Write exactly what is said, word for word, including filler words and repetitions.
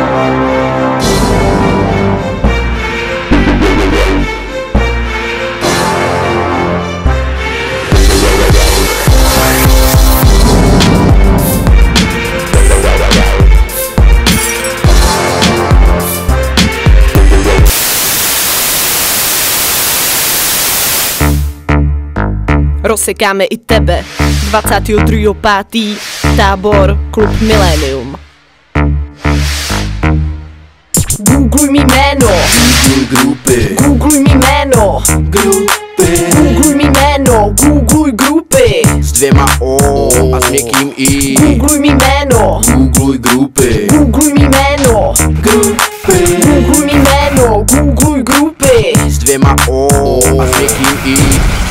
Rozsekáme i tebe dvacátého druhého pátého Tábor, klub Millennium. Googluj mi jméno, Googluj grupy, googluj mi jméno, grupy, googluj mi jméno, googluj grupy. s dvěma O a s měkkým I. Googluj mi jméno, Googluj grupy, googluj mi jméno, grupy, googluj mi jméno, googluj grupy. s dvěma O a s měkkým I.